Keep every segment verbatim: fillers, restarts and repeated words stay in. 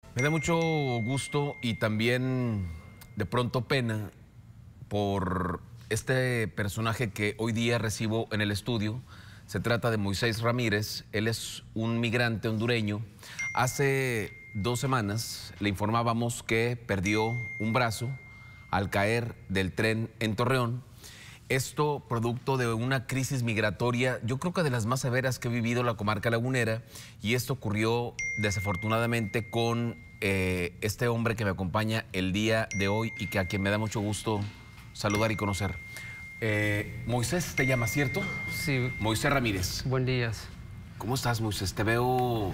Me da mucho gusto y también de pronto pena por este personaje que hoy día recibo en el estudio. Se trata de Moisés Ramírez. Él es un migrante hondureño. Hace dos semanas le informábamos que perdió un brazo al caer del tren en Torreón. Esto producto de una crisis migratoria, yo creo que de las más severas que ha vivido la comarca lagunera, y esto ocurrió desafortunadamente con eh, este hombre que me acompaña el día de hoy y que a quien me da mucho gusto saludar y conocer. Eh, Moisés te llama, ¿cierto? Sí. Moisés Ramírez. Buen día. ¿Cómo estás, Moisés? Te veo...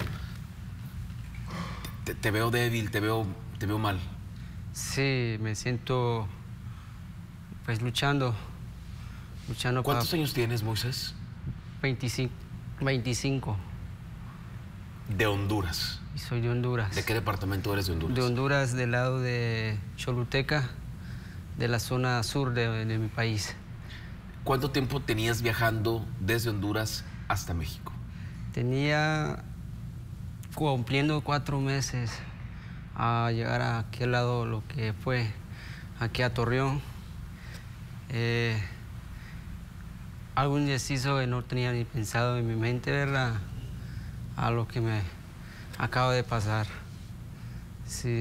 Te, te veo débil, te veo, te veo mal. Sí, me siento pues luchando. luchando ¿Cuántos para... años tienes, Moisés? veinticinco. veinticinco. De Honduras. Y soy de Honduras. ¿De qué departamento eres de Honduras? De Honduras, del lado de Choluteca, de la zona sur de, de mi país. ¿Cuánto tiempo tenías viajando desde Honduras hasta México? Tenía cumpliendo cuatro meses a llegar a aquel lado, lo que fue aquí a Torreón. Eh, algo indeciso que no tenía ni pensado en mi mente, ¿verdad? A lo que me acaba de pasar. Sí.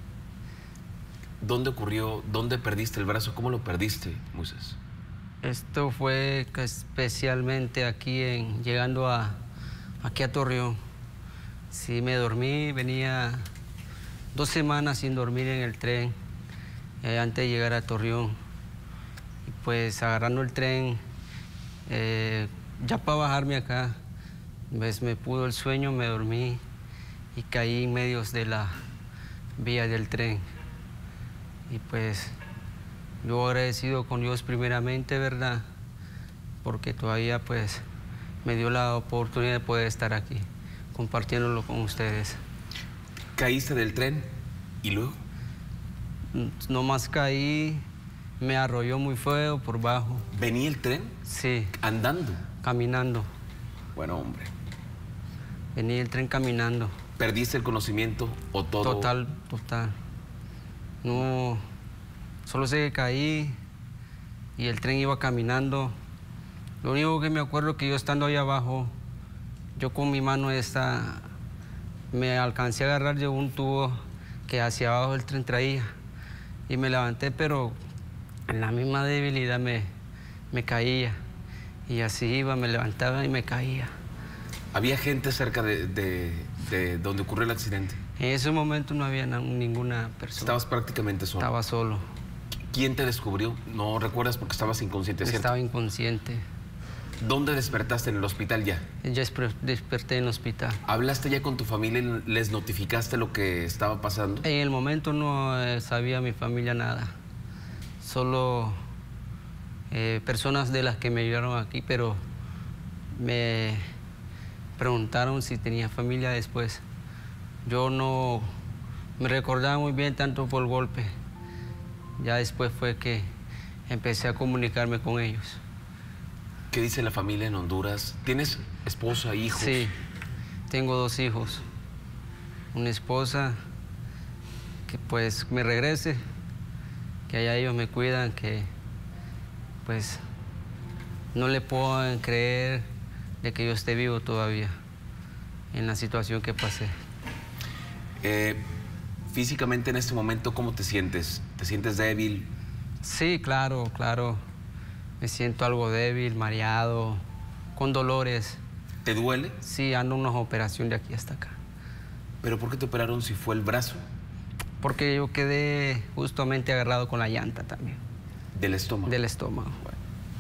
¿Dónde ocurrió? ¿Dónde perdiste el brazo? ¿Cómo lo perdiste, Moisés? Esto fue especialmente aquí, en, llegando a, aquí a Torreón. Sí, me dormí, venía dos semanas sin dormir en el tren eh, antes de llegar a Torreón. Y pues agarrando el tren, eh, ya para bajarme acá, pues, me pudo el sueño, me dormí y caí en medio de la vía del tren. Y pues yo agradecido con Dios primeramente, ¿verdad? Porque todavía pues me dio la oportunidad de poder estar aquí, compartiéndolo con ustedes. ¿Caíste del tren y luego? Nomás caí, me arrolló muy feo por bajo. ¿Venía el tren? Sí. ¿Andando? Caminando. Bueno, hombre. Venía el tren caminando. ¿Perdiste el conocimiento o todo? Total, total. No, solo sé que caí y el tren iba caminando. Lo único que me acuerdo es que yo estando ahí abajo, yo con mi mano esta, me alcancé a agarrar de un tubo que hacia abajo el tren traía y me levanté, pero en la misma debilidad me, me caía. Y así iba, me levantaba y me caía. ¿Había gente cerca de, de, de donde ocurrió el accidente? En ese momento no había ninguna persona. ¿Estabas prácticamente solo? Estaba solo. ¿Quién te descubrió? No recuerdas porque estabas inconsciente, ¿cierto? Estaba inconsciente. ¿Dónde despertaste? ¿En el hospital ya? Ya desperté en el hospital. ¿Hablaste ya con tu familia y les notificaste lo que estaba pasando? En el momento no eh, sabía mi familia nada. Solo eh, personas de las que me ayudaron aquí, pero me preguntaron si tenía familia después. Yo no me recordaba muy bien tanto por el golpe. Ya después fue que empecé a comunicarme con ellos. ¿Qué dice la familia en Honduras? ¿Tienes esposa, hijos? Sí, tengo dos hijos. Una esposa que pues me regrese, que allá ellos me cuidan, que pues no le puedo creer de que yo esté vivo todavía en la situación que pasé. Eh, físicamente en este momento, ¿cómo te sientes? ¿Te sientes débil? Sí, claro, claro. Me siento algo débil, mareado, con dolores. ¿Te duele? Sí, ando en una operación de aquí hasta acá. ¿Pero por qué te operaron si fue el brazo? Porque yo quedé justamente agarrado con la llanta también. ¿Del estómago? Del estómago. Bueno,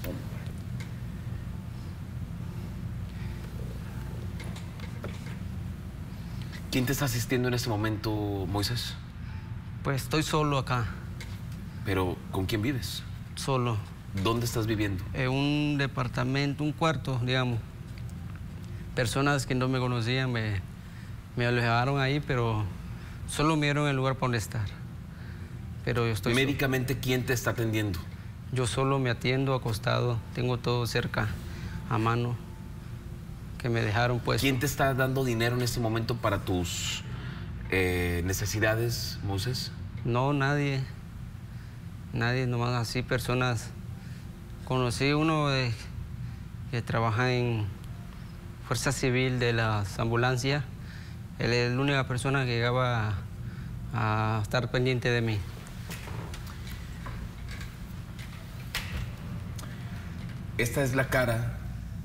¿quién te está asistiendo en este momento, Moisés? Pues estoy solo acá. ¿Pero con quién vives? Solo. ¿Dónde estás viviendo? En un departamento, un cuarto, digamos. Personas que no me conocían me, me alojaron ahí, pero solo me dieron el lugar para donde estar. Pero yo estoy ¿Médicamente solo. ¿Quién te está atendiendo? Yo solo me atiendo acostado, tengo todo cerca, a mano, que me dejaron pues. ¿Quién te está dando dinero en este momento para tus eh, necesidades, Moisés? No, nadie. Nadie, nomás así personas. Conocí uno de, que trabaja en Fuerza Civil de las ambulancias. Él es la única persona que llegaba a, a estar pendiente de mí. Esta es la cara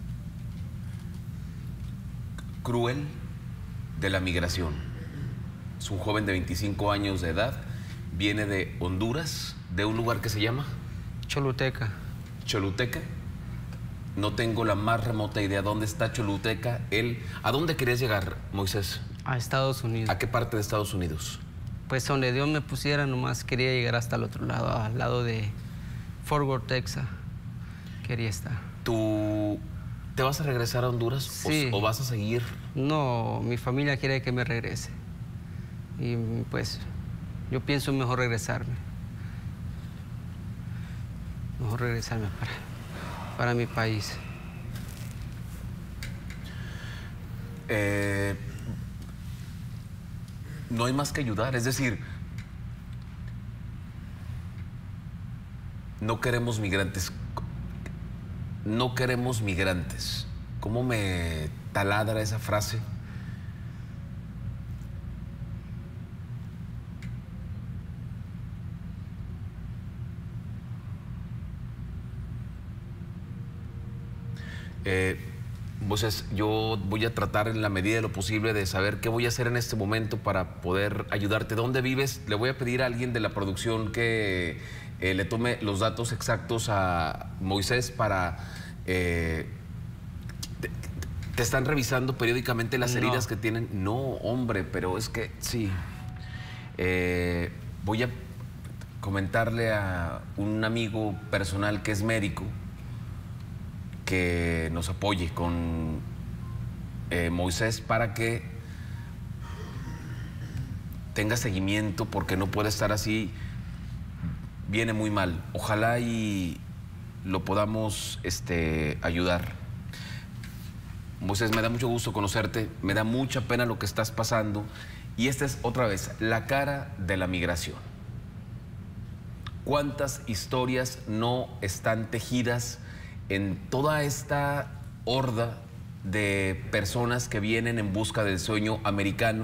cruel de la migración. Es un joven de veinticinco años de edad, viene de Honduras, de un lugar que se llama Choluteca. Choluteca. No tengo la más remota idea dónde está Choluteca. Él, ¿a dónde querías llegar, Moisés? A Estados Unidos. ¿A qué parte de Estados Unidos? Pues donde Dios me pusiera, nomás quería llegar hasta el otro lado, al lado de Fort Worth, Texas. Quería estar. ¿Tú te vas a regresar a Honduras? Sí. ¿O, o vas a seguir? No, mi familia quiere que me regrese. Y pues yo pienso mejor regresarme. Mejor regresarme para, para mi país. Eh, no hay más que ayudar, es decir, no queremos migrantes. No queremos migrantes. ¿Cómo me taladra esa frase? Eh, Moisés, yo voy a tratar en la medida de lo posible de saber qué voy a hacer en este momento para poder ayudarte. ¿Dónde vives? Le voy a pedir a alguien de la producción que eh, le tome los datos exactos a Moisés para... Eh, te, te están revisando periódicamente las No. heridas que tienen. No, hombre, pero es que sí. Eh, voy a comentarle a un amigo personal que es médico que nos apoye con eh, Moisés para que tenga seguimiento, porque no puede estar así, viene muy mal. Ojalá y lo podamos este, ayudar. Moisés, me da mucho gusto conocerte, me da mucha pena lo que estás pasando, y esta es otra vez la cara de la migración. ¿Cuántas historias no están tejidas en toda esta horda de personas que vienen en busca del sueño americano?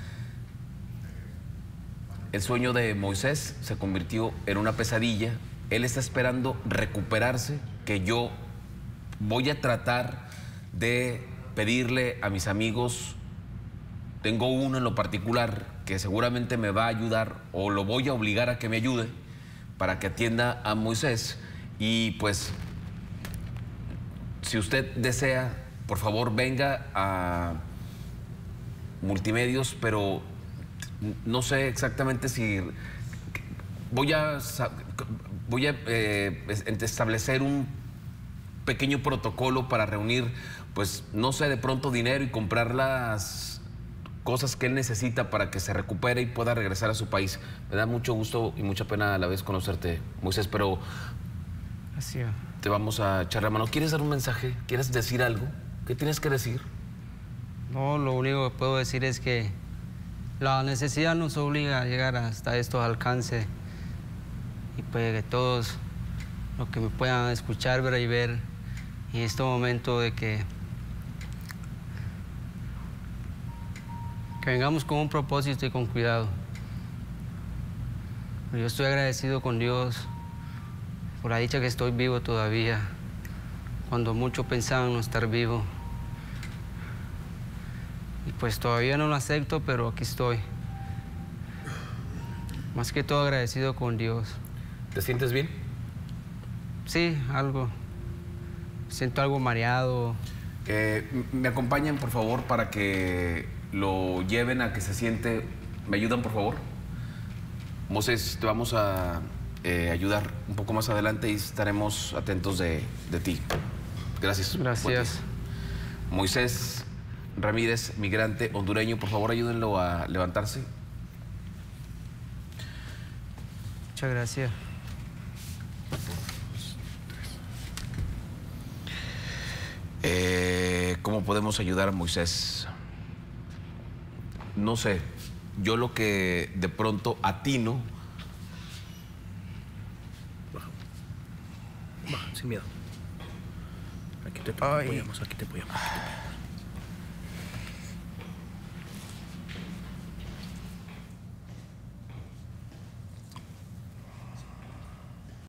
El sueño de Moisés se convirtió en una pesadilla. Él está esperando recuperarse, que yo voy a tratar de pedirle a mis amigos. Tengo uno en lo particular que seguramente me va a ayudar, o lo voy a obligar a que me ayude para que atienda a Moisés. Y pues, si usted desea, por favor, venga a Multimedios, pero no sé exactamente si... Voy a, voy a eh, establecer un pequeño protocolo para reunir, pues, no sé, de pronto dinero y comprar las cosas que él necesita para que se recupere y pueda regresar a su país. Me da mucho gusto y mucha pena a la vez conocerte, Moisés, pero... Así es. Te vamos a echar la mano. ¿Quieres dar un mensaje? ¿Quieres decir algo? ¿Qué tienes que decir? No, lo único que puedo decir es que la necesidad nos obliga a llegar hasta estos alcances, y pues que todos los que me puedan escuchar, ver y ver en este momento, de que, que vengamos con un propósito y con cuidado. Yo estoy agradecido con Dios por la dicha que estoy vivo todavía, cuando muchos pensaban no estar vivo. Y pues todavía no lo acepto, pero aquí estoy. Más que todo agradecido con Dios. ¿Te sientes bien? Sí, algo. Siento algo mareado. Eh, ¿Me acompañan, por favor, para que lo lleven a que se siente? ¿Me ayudan, por favor? Moisés, te vamos a eh, ayudar un poco más adelante y estaremos atentos de, de ti. Gracias. Gracias. Moisés Ramírez, migrante hondureño, por favor, ayúdenlo a levantarse. Muchas gracias. Eh, ¿Cómo podemos ayudar a Moisés? No sé. yo lo que de pronto atino... Baja. Baja, sin miedo. Aquí te apoyamos, aquí te apoyamos, aquí te apoyamos.